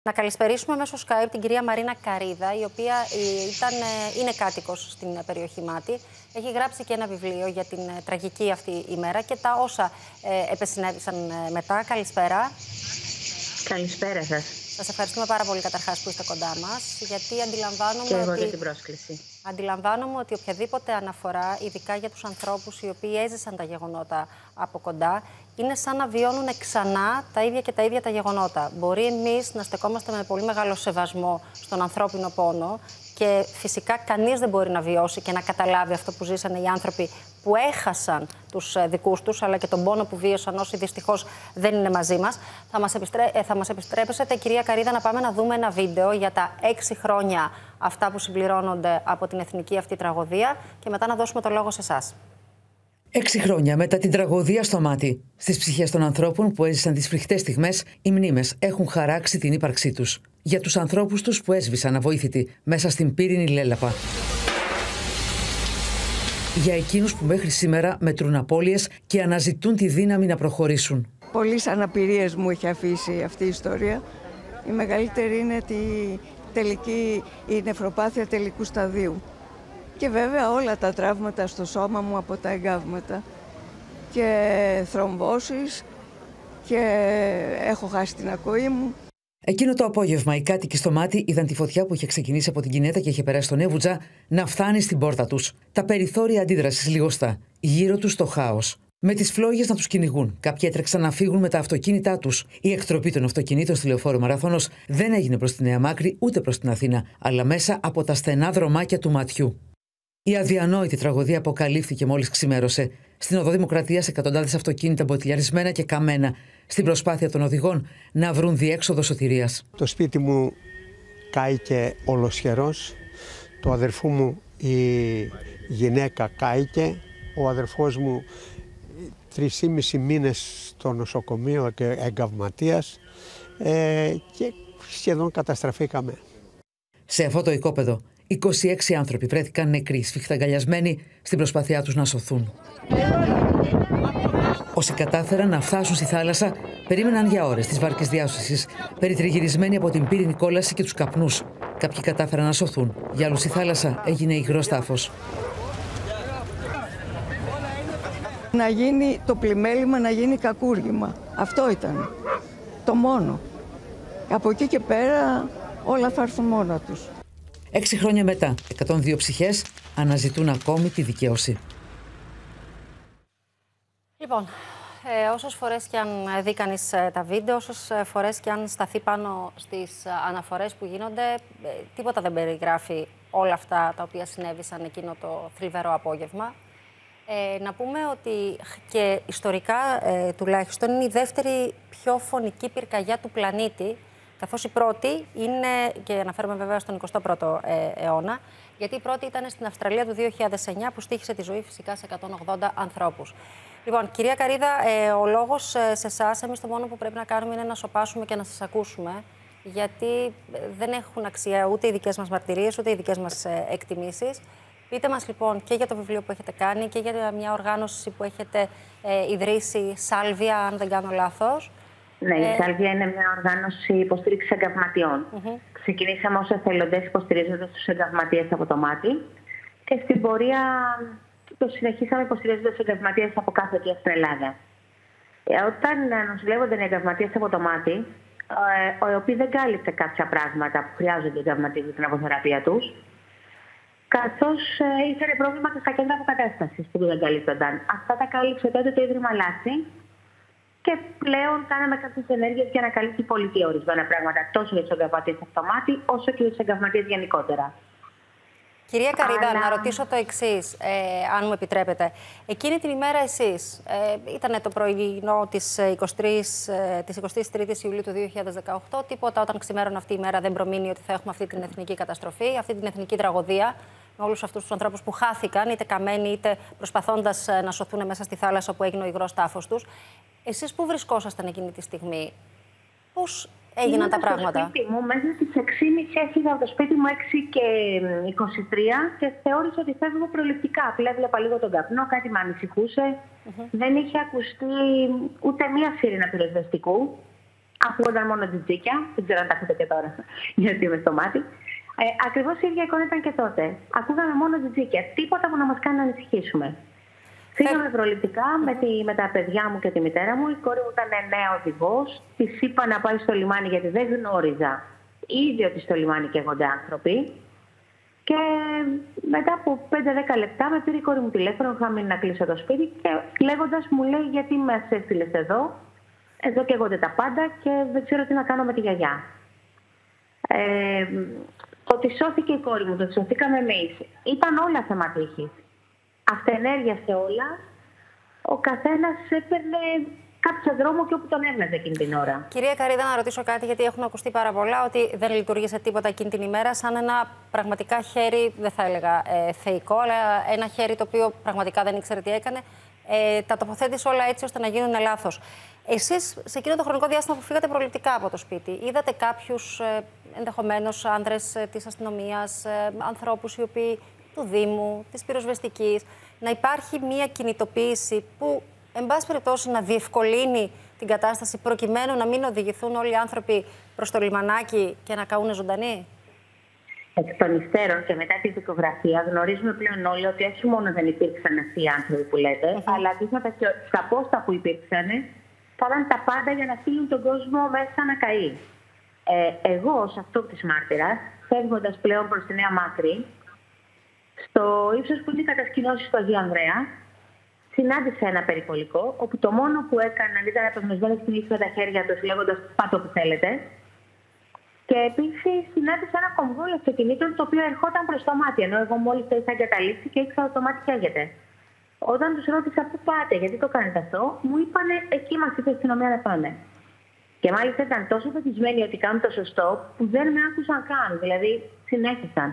Να καλησπερίσουμε μέσω Skype την κυρία Μαρίνα Καρίδα, η οποία είναι κάτοικος στην περιοχή Μάτη. Έχει γράψει και ένα βιβλίο για την τραγική αυτή ημέρα και τα όσα επεσυνέβησαν μετά. Καλησπέρα. Καλησπέρα σας. Σας ευχαριστούμε πάρα πολύ καταρχάς που είστε κοντά μας, γιατί αντιλαμβάνομαι για την πρόσκληση. Αντιλαμβάνομαι ότι οποιαδήποτε αναφορά, ειδικά για τους ανθρώπους οι οποίοι έζησαν τα γεγονότα από κοντά, είναι σαν να βιώνουν ξανά τα ίδια και τα ίδια τα γεγονότα. Μπορεί εμείς να στεκόμαστε με πολύ μεγάλο σεβασμό στον ανθρώπινο πόνο και φυσικά κανείς δεν μπορεί να βιώσει και να καταλάβει αυτό που ζήσανε οι άνθρωποι που έχασαν τους δικούς τους, αλλά και τον πόνο που βίωσαν όσοι δυστυχώς δεν είναι μαζί μας. Θα μας επιστρέψετε, κυρία Καρίδα, να πάμε να δούμε ένα βίντεο για τα 6 χρόνια αυτά που συμπληρώνονται από την εθνική αυτή τραγωδία και μετά να δώσουμε το λόγο σε εσάς. 6 χρόνια μετά την τραγωδία στο Μάτι, στις ψυχές των ανθρώπων που έζησαν τις φρικτές στιγμές, οι μνήμες έχουν χαράξει την ύπαρξή τους. Για τους ανθρώπους τους που έσβησαν αβοήθητοι μέσα στην πύρινη λέλαπα. Για εκείνους που μέχρι σήμερα μετρούν απώλειες και αναζητούν τη δύναμη να προχωρήσουν. Πολλές αναπηρίες μου έχει αφήσει αυτή η ιστορία. Η μεγαλύτερη είναι η νεφροπάθεια τελικού σταδίου. Και βέβαια όλα τα τραύματα στο σώμα μου από τα εγκάβματα. Και θρομβώσεις και έχω χάσει την ακοή μου. Εκείνο το απόγευμα οι κάτοικοι στο Μάτι είδαν τη φωτιά που είχε ξεκινήσει από την Κινέτα και είχε περάσει στον Εύουτζα να φτάνει στην πόρτα τους. Τα περιθώρια αντίδρασης λιγοστά. Γύρω τους το χάος. Με τις φλόγες να τους κυνηγούν. Κάποιοι έτρεξαν να φύγουν με τα αυτοκίνητά τους. Η εκτροπή των αυτοκινήτων στη λεωφόρο Μαραθώνος δεν έγινε προς τη Νέα Μάκρη ούτε προς την Αθήνα, αλλά μέσα από τα στενά δρομάκια του ματιού. Η αδιανόητη τραγωδία αποκαλύφθηκε μόλις ξημέρωσε. Στην Οδό Δημοκρατίας εκατοντάδες αυτοκίνητα μποτιλιαρισμένα και καμένα, στην προσπάθεια των οδηγών να βρουν διέξοδο σωτηρίας. Το σπίτι μου κάηκε ολοσχερός, το αδερφού μου η γυναίκα κάηκε, ο αδερφός μου 3,5 μήνες στο νοσοκομείο και εγκαυματίας και σχεδόν καταστραφήκαμε. Σε αυτό το οικόπεδο 26 άνθρωποι βρέθηκαν νεκροί, σφιχταγκαλιασμένοι στην προσπάθειά τους να σωθούν. Όσοι κατάφεραν να φτάσουν στη θάλασσα, περίμεναν για ώρες τις βάρκες διάσωσης, περιτριγυρισμένοι από την πύρινη κόλαση και τους καπνούς. Κάποιοι κατάφεραν να σωθούν. Για άλλους η θάλασσα έγινε υγρός τάφος. Να γίνει το πλημέλημα, να γίνει κακούργημα. Αυτό ήταν το μόνο. Από εκεί και πέρα όλα θα έρθουν μόνα τους. 6 χρόνια μετά, 102 ψυχές αναζητούν ακόμη τη δικαίωση. Λοιπόν, όσες φορές και αν δει κανείς τα βίντεο, όσες φορές και αν σταθεί πάνω στις αναφορές που γίνονται, τίποτα δεν περιγράφει όλα αυτά τα οποία συνέβησαν εκείνο το θλιβερό απόγευμα. Να πούμε ότι και ιστορικά τουλάχιστον είναι η δεύτερη πιο φωνική πυρκαγιά του πλανήτη, καθώς η πρώτη είναι, και αναφέρομαι βέβαια στον 21ο αιώνα, γιατί η πρώτη ήταν στην Αυστραλία του 2009 που στοίχησε τη ζωή φυσικά σε 180 ανθρώπους. Λοιπόν, κυρία Καρίδα, ο λόγος σε εσάς, εμείς το μόνο που πρέπει να κάνουμε είναι να σωπάσουμε και να σας ακούσουμε, γιατί δεν έχουν αξία ούτε οι δικές μας μαρτυρίες, ούτε οι δικές μας εκτιμήσεις. Πείτε μας λοιπόν και για το βιβλίο που έχετε κάνει και για μια οργάνωση που έχετε ιδρύσει, Σάλβια, αν δεν κάνω λάθος. Ναι, η Σάλβια είναι μια οργάνωση υποστήριξης εγκαυματιών. Ξεκινήσαμε ως εθελοντές υποστηρίζοντας τους εγκαυματίες από το Μάτι και στην πορεία το συνεχίσαμε υποστηρίζοντας τους εγκαυματίες από κάθε αιτία στην Ελλάδα. Όταν νοσηλεύονταν οι εγκαυματίες από το Μάτι, οι οποίοι δεν κάλυψε κάποια πράγματα που χρειάζονται οι εγκαυματίες για την αποθεραπεία τους, καθώς είχαν πρόβλημα και στα κέντρα αποκατάστασης που δεν καλύπτονταν. Αυτά τα κάλυψε τότε το Ίδρυμα Λάση. Και πλέον κάναμε κάποιες ενέργειες για να καλύψει πολιτεία ορισμένα πράγματα, τόσο για τους εγκαυματίες στο Μάτι, όσο και για τους εγκαυματίες γενικότερα. Κυρία Καρίδα, να ρωτήσω το εξής, αν μου επιτρέπετε. Εκείνη την ημέρα εσείς, ήταν το πρωινό της 23ης Ιουλίου του 2018, τίποτα όταν ξημέρωνε αυτή η μέρα δεν προμείνει ότι θα έχουμε αυτή την εθνική καταστροφή, αυτή την εθνική τραγωδία, με όλους αυτούς τους ανθρώπους που χάθηκαν, είτε καμένοι, είτε προσπαθώντας να σωθούν μέσα στη θάλασσα που έγινε ο υγρός τάφος τους. Εσείς πού βρισκόσασταν εκείνη τη στιγμή, πώς έγιναν τα πράγματα? Στο σπίτι μου, μέσα στις 6.30 έφυγα από το σπίτι μου 6:23 και θεώρησα ότι φεύγω προληπτικά. Απλά έβλεπα λίγο τον καπνό, κάτι με ανησυχούσε. Δεν είχε ακουστεί ούτε μία σίρενα πυροσβεστικού. Ακούγονταν μόνο τζιτζίκια. Δεν ξέρω αν τα ακούτε και τώρα, γιατί είμαι στο μάτι. Ακριβώς η ίδια εικόνα ήταν και τότε. Ακούγαμε μόνο τζιτζίκια. Τίποτα που να μας κάνει να ανησυχήσουμε. Φύγαμε προληπτικά με τα παιδιά μου και τη μητέρα μου. Η κόρη μου ήταν νέα οδηγός. Της είπα να πάει στο λιμάνι γιατί δεν γνώριζα ήδη ότι στο λιμάνι καίγονται άνθρωποι. Και μετά από 5-10 λεπτά με πήρε η κόρη μου τηλέφωνο. Είχα μείνει να κλείσω το σπίτι και λέγοντας μου λέει: γιατί μας έστειλες εδώ? Εδώ καίγονται τα πάντα και δεν ξέρω τι να κάνω με τη γιαγιά. Ότι σώθηκε η κόρη μου, ότι σωθήκαμε εμείς. Ήταν όλα θέμα τύχης. Αυτενέργεια σε όλα. Ο καθένας έπαιρνε κάποιο δρόμο και όπου τον έβγαζε εκείνη την ώρα. Κυρία Καρίδα, να ρωτήσω κάτι, γιατί έχουν ακουστεί πάρα πολλά ότι δεν λειτουργήσε τίποτα εκείνη την ημέρα, σαν ένα πραγματικά χέρι, δεν θα έλεγα θεϊκό, αλλά ένα χέρι το οποίο πραγματικά δεν ήξερε τι έκανε. Τα τοποθέτησε όλα έτσι ώστε να γίνουν λάθος. Εσείς, σε εκείνο το χρονικό διάστημα που φύγατε προληπτικά από το σπίτι, είδατε κάποιους ενδεχομένως άνδρες της αστυνομίας, ανθρώπους οι οποίοι του Δήμου, της πυροσβεστικής, να υπάρχει μία κινητοποίηση που, εν πάση περιπτώσει, να διευκολύνει την κατάσταση προκειμένου να μην οδηγηθούν όλοι οι άνθρωποι προς το λιμανάκι και να καούν ζωντανοί? Εκ των υστέρων και μετά τη δικογραφία, γνωρίζουμε πλέον όλοι ότι όχι μόνο δεν υπήρξαν αυτοί οι άνθρωποι που λέτε, αλλά αντίθετα και στα πόστα που υπήρξαν, κάναν τα πάντα για να στείλουν τον κόσμο μέσα να καεί. Εγώ, ως αυτό της μάρτυρας, φεύγοντας πλέον προς τη Νέα Μάκρη, στο ύψος που είναι οι κατασκηνώσεις του Αγίου Ανδρέα, συνάντησα ένα περιπολικό, όπου το μόνο που έκαναν ήταν απεγνωσμένοι στην ύψη με τα χέρια τους, λέγοντας πάτε όπου θέλετε. Και επίσης συνάντησα ένα κομβόλιο αυτοκινήτων, το οποίο ερχόταν προς το μάτι, ενώ εγώ μόλις το είχα εγκαταλείψει και ήξερα ότι το μάτι καίγεται. Όταν τους ρώτησα πού πάτε, γιατί το κάνετε αυτό, μου είπανε εκεί μας είπε η αστυνομία να πάμε. Και μάλιστα ήταν τόσο πεπισμένοι ότι κάνουν το σωστό, που δεν με άκουσαν καν, δηλαδή συνέχισαν.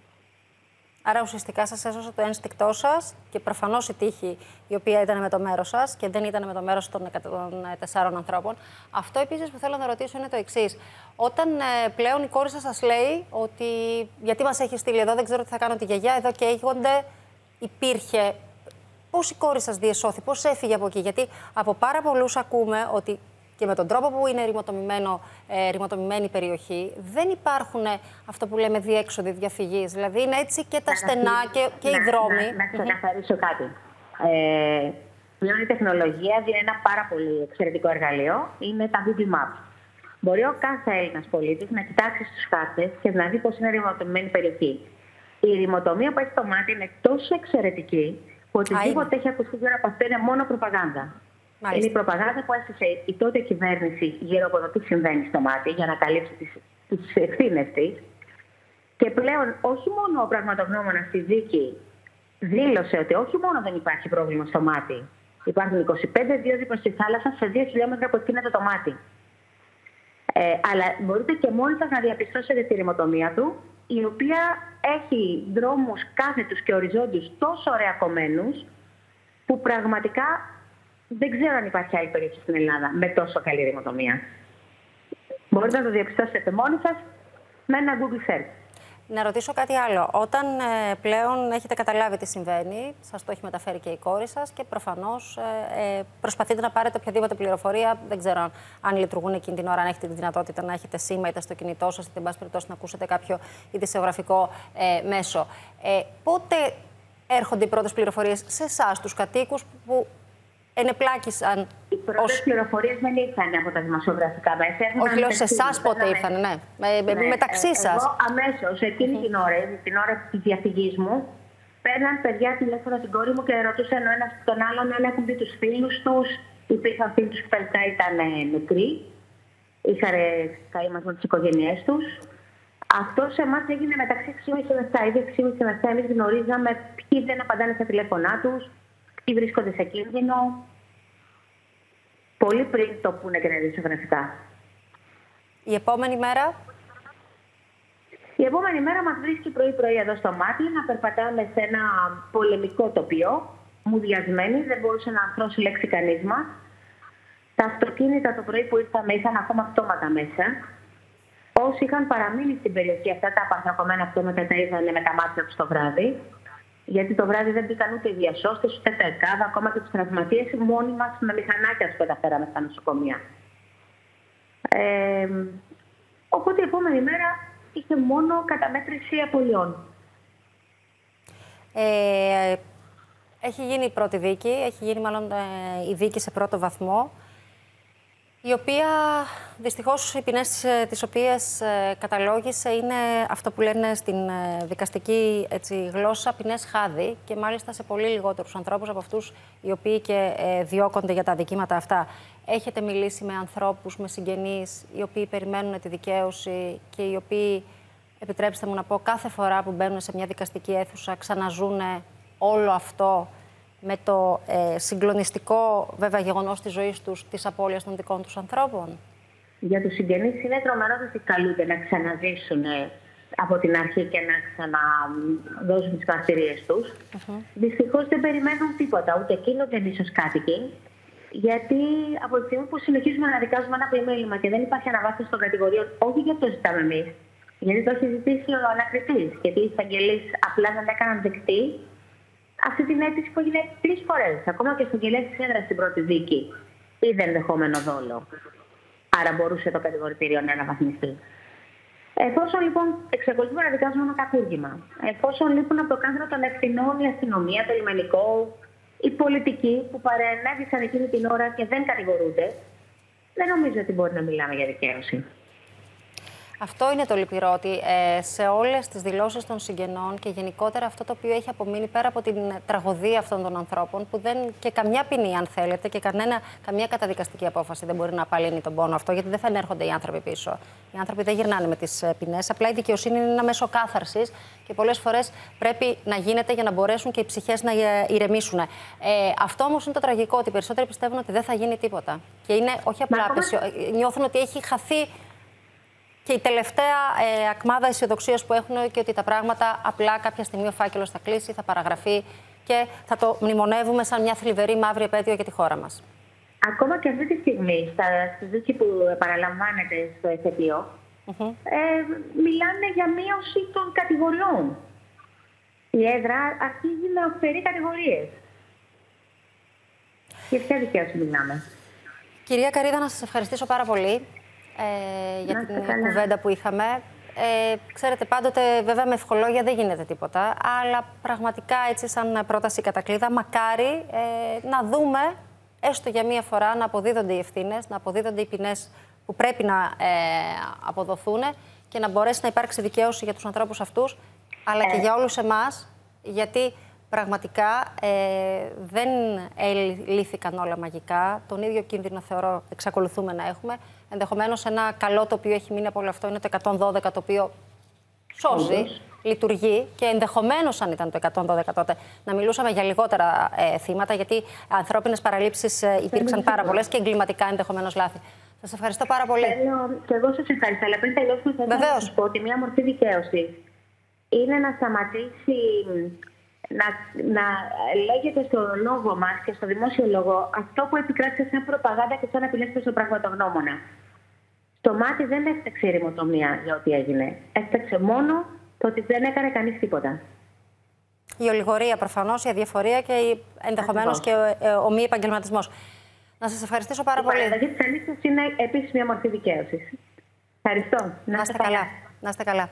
Άρα ουσιαστικά σας έσωσε το ένστικτό σας και προφανώς η τύχη η οποία ήταν με το μέρος σας και δεν ήταν με το μέρος των 104 ανθρώπων. Αυτό επίσης που θέλω να ρωτήσω είναι το εξής. Όταν πλέον η κόρη σας λέει ότι γιατί μας έχει στείλει εδώ, δεν ξέρω τι θα κάνω τη γιαγιά, εδώ καίγονται, υπήρχε. Πώς η κόρη σας διεσώθη, πώς έφυγε από εκεί? Γιατί από πάρα πολλούς ακούμε ότι και με τον τρόπο που είναι ρημοτομημένη η περιοχή, δεν υπάρχουν αυτό που λέμε διέξοδοι διαφυγής. Δηλαδή είναι έτσι και τα στενά και οι δρόμοι. Να ξεκαθαρίσω κάτι. Πλέον η τεχνολογία δίνει ένα πάρα πολύ εξαιρετικό εργαλείο. Είναι τα Google Maps. Μπορεί ο κάθε Έλληνας πολίτης να κοιτάξει στους χάρτες και να δει πώς είναι ρημοτομημένη η περιοχή. Η ρημοτομία που έχει στο μάτι είναι τόσο εξαιρετική που οτιδήποτε έχει ακουστεί γύρω από αυτό είναι μόνο προπαγάνδα. Μάλιστα. Είναι η προπαγάνδα που έστησε η τότε κυβέρνηση γύρω από το τι συμβαίνει στο μάτι για να καλύψει τις ευθύνες της. Και πλέον όχι μόνο ο πραγματογνώμονας στη δίκη δήλωσε ότι όχι μόνο δεν υπάρχει πρόβλημα στο μάτι, υπάρχουν 25 δίωδοι προς τη θάλασσα σε 2 χιλιόμετρα από εκεί είναι το μάτι. Αλλά μπορείτε και μόνοι σας να διαπιστώσετε τη ρημοτομία του, η οποία έχει δρόμους κάθετους και οριζόντιους τόσο ωραία κομμένους, που πραγματικά δεν ξέρω αν υπάρχει άλλη περιοχή στην Ελλάδα με τόσο καλή ρημοτομία. Μπορείτε να το διαπιστώσετε μόνοι σας με ένα Google Search. Να ρωτήσω κάτι άλλο. Όταν πλέον έχετε καταλάβει τι συμβαίνει, σας το έχει μεταφέρει και η κόρη σας και προφανώς προσπαθείτε να πάρετε οποιαδήποτε πληροφορία. Δεν ξέρω αν λειτουργούν εκείνη την ώρα, αν έχετε τη δυνατότητα να έχετε σήμα είτε στο κινητό σας, είτε εν πάση περιπτώσει να ακούσετε κάποιο ειδησιογραφικό μέσο. Πότε έρχονται οι πρώτες πληροφορίες σε εσάς, τους κατοίκους που ενεπλάκησαν? Οι πρώτες πληροφορίες δεν ήρθαν από τα δημοσιογραφικά μέσα. Όχι, λέω σε εσάς πότε ήρθαν, ναι. Μεταξύ σας. Εγώ αμέσως, εκείνη την ώρα της διαφυγής μου, παίρναν παιδιά τηλέφωνο την κόρη μου και ρωτούσαν ο ένας τον άλλον αν έχουν δει τους φίλους τους. Υπήρχαν φίλοι τους που τελικά ήταν νεκροί. Είχαν καεί μαζί με τις οικογένειές τους. Αυτό σε εμάς έγινε μεταξύ 6.30 και 7. Ήδη 6.30 με 7 εμείς γνωρίζαμε ποιοι δεν απαντάνε στα τηλέφωνά τους, ποιοι βρίσκονται σε κίνδυνο. Πολύ πριν το πούνε και τα ειδησιογραφικά. Η επόμενη μέρα? Η επόμενη μέρα μας βρίσκει πρωί-πρωί εδώ στο μάτι να περπατάμε σε ένα πολεμικό τοπίο, μουδιασμένοι, δεν μπορούσε να αρθρώσει λέξη κανείς μας. Τα αυτοκίνητα το πρωί που ήρθαμε είχαν ακόμα πτώματα μέσα. Όσοι είχαν παραμείνει στην περιοχή, αυτά τα απανθρακωμένα πτώματα τα είδανε με τα μάτια τους το βράδυ. Γιατί το βράδυ δεν μπήκαν ούτε οι διασώστες, ούτε τα ΕΚΑΒ, ακόμα και τους τραυματίες. Μόνοι μας με μηχανάκια τους καταφέραμε στα νοσοκομεία. Οπότε η επόμενη μέρα είχε μόνο καταμέτρηση απολειών. Έχει γίνει η πρώτη δίκη, έχει γίνει μάλλον η δίκη σε πρώτο βαθμό, η οποία δυστυχώς οι ποινές τις οποίες καταλόγησε είναι αυτό που λένε στην δικαστική γλώσσα ποινές χάδι, και μάλιστα σε πολύ λιγότερους ανθρώπους από αυτούς οι οποίοι και διώκονται για τα αδικήματα αυτά. Έχετε μιλήσει με ανθρώπους, με συγγενείς, οι οποίοι περιμένουν τη δικαίωση και οι οποίοι, επιτρέψτε μου να πω, κάθε φορά που μπαίνουν σε μια δικαστική αίθουσα ξαναζούν όλο αυτό με το συγκλονιστικό βέβαια γεγονός της ζωής τους, της απώλειας των δικών τους ανθρώπων? Για τους συγγενείς είναι τρομερό ότι καλούνται να ξαναζήσουν από την αρχή και να ξαναδώσουν τις μαρτυρίες τους. Δυστυχώς δεν περιμένουν τίποτα, ούτε εκείνοι ούτε ίσως κάτοικοι. Γιατί από τη στιγμή που συνεχίζουμε να δικάζουμε ένα ποιμέλημα και δεν υπάρχει αναβάθμιση των κατηγοριών, όχι γιατί το ζητάμε εμείς, γιατί το έχει ζητήσει ο ανακριτής, γιατί οι εισαγγελείς απλά δεν έκαναν δεκτή αυτή την αίτηση που έγινε 3 φορές. Ακόμα και στον εισαγγελέα της έδρας στην πρώτη δίκη είδε ενδεχόμενο δόλο. Άρα μπορούσε το κατηγορητήριο να αναβαθμιστεί. Εφόσον λοιπόν εξακολουθούμε να δικάζουμε ένα κακούργημα, εφόσον λείπουν από το κέντρο των ευθυνών η αστυνομία, το λιμενικό, οι πολιτικοί που παρενέβησαν εκείνη την ώρα και δεν κατηγορούνται, δεν νομίζω ότι μπορεί να μιλάμε για δικαίωση. Αυτό είναι το λυπηρό, ότι σε όλες τις δηλώσεις των συγγενών και γενικότερα αυτό το οποίο έχει απομείνει πέρα από την τραγωδία αυτών των ανθρώπων, που δεν και καμιά ποινή, αν θέλετε, και καμιά καταδικαστική απόφαση δεν μπορεί να απαλύνει τον πόνο αυτό, γιατί δεν θα ενέρχονται οι άνθρωποι πίσω. Οι άνθρωποι δεν γυρνάνε με τις ποινές. Απλά η δικαιοσύνη είναι ένα μέσο κάθαρσης και πολλές φορές πρέπει να γίνεται για να μπορέσουν και οι ψυχές να ηρεμήσουν. Αυτό όμως είναι το τραγικό, ότι οι περισσότεροι πιστεύουν ότι δεν θα γίνει τίποτα. Και είναι όχι απλά νιώθουν ότι έχει χαθεί και η τελευταία ακμάδα αισιοδοξίας που έχουν, και ότι τα πράγματα απλά κάποια στιγμή ο φάκελος θα κλείσει, θα παραγραφεί και θα το μνημονεύουμε σαν μια θλιβερή μαύρη επέτειο για τη χώρα μας. Ακόμα και αυτή τη στιγμή, στη δίκη που επαναλαμβάνεται στο εφετείο, μιλάνε για μείωση των κατηγοριών. Η έδρα αρχίζει να αφαιρεί κατηγορίες. Για ποια δικαίωση μιλάμε? Κυρία Καρίδα, να σας ευχαριστήσω πάρα πολύ για την κουβέντα που είχαμε. Ξέρετε, πάντοτε βέβαια με ευχολόγια δεν γίνεται τίποτα, αλλά πραγματικά έτσι σαν πρόταση κατακλείδα, μακάρι να δούμε έστω για μία φορά να αποδίδονται οι ευθύνες, να αποδίδονται οι ποινές που πρέπει να αποδοθούν και να μπορέσει να υπάρξει δικαίωση για τους ανθρώπους αυτούς, αλλά και για όλους εμάς, γιατί πραγματικά δεν λύθηκαν όλα μαγικά. Τον ίδιο κίνδυνο, θεωρώ, εξακολουθούμε να έχουμε. Ενδεχομένως ένα καλό το οποίο έχει μείνει από όλο αυτό είναι το 112, το οποίο σώζει, λειτουργεί, και ενδεχομένως, αν ήταν το 112 τότε, να μιλούσαμε για λιγότερα θύματα, γιατί ανθρώπινες παραλήψεις υπήρξαν πάρα πολλές και εγκληματικά ενδεχομένως λάθη. Σας ευχαριστώ πάρα πολύ. Και εγώ σας ευχαριστώ. Αλλά πριν τελειώσουμε, θα ήθελα να σας πω ότι μια μορφή δικαίωση είναι να σταματήσει να λέγεται στο λόγο μας και στο δημόσιο λόγο αυτό που επικράτησε σαν προπαγάνδα και σαν απειλές προς τον πραγματογνώμονα. Στο μάτι δεν έφταξε η ρημοτομία για ό,τι έγινε. Έφταξε μόνο το ότι δεν έκανε κανείς τίποτα. Η ολιγορία προφανώς, η αδιαφορία και ενδεχομένως και ο μη επαγγελματισμός. Να σας ευχαριστήσω πάρα πολύ. Η παραλλαγή της αλήθειας είναι επίσης μια μορφή δικαίωσης. Ευχαριστώ. Να είστε καλά.